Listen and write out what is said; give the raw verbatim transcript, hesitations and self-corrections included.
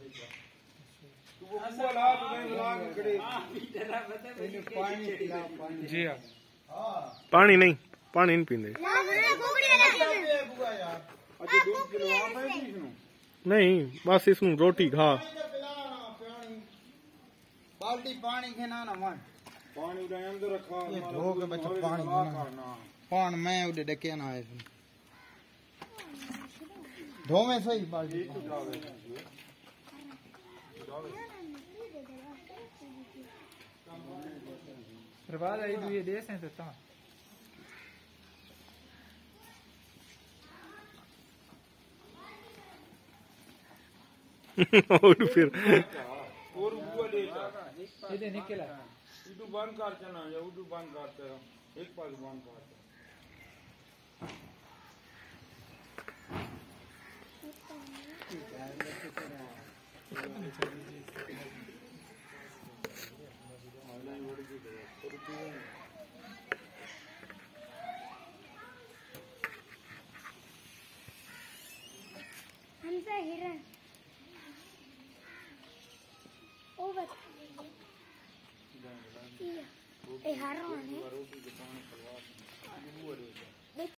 जी हाँ पानी नहीं पानी नहीं पींदे नहीं बस इसमें रोटी खा बाल्टी पानी के ना ना मन पानी उधर अंदर रखा ये धो के बच्चा पानी पान मैं उधर डके ना है धो में सही बाल्टी प्रभात आई तो ये देश है तो और फिर और बुआ देता इधर निकला उधर बंद कर चना या उधर बंद करते हो एक पास बंद करते हमसे हिरन ओ बता ये हारों ने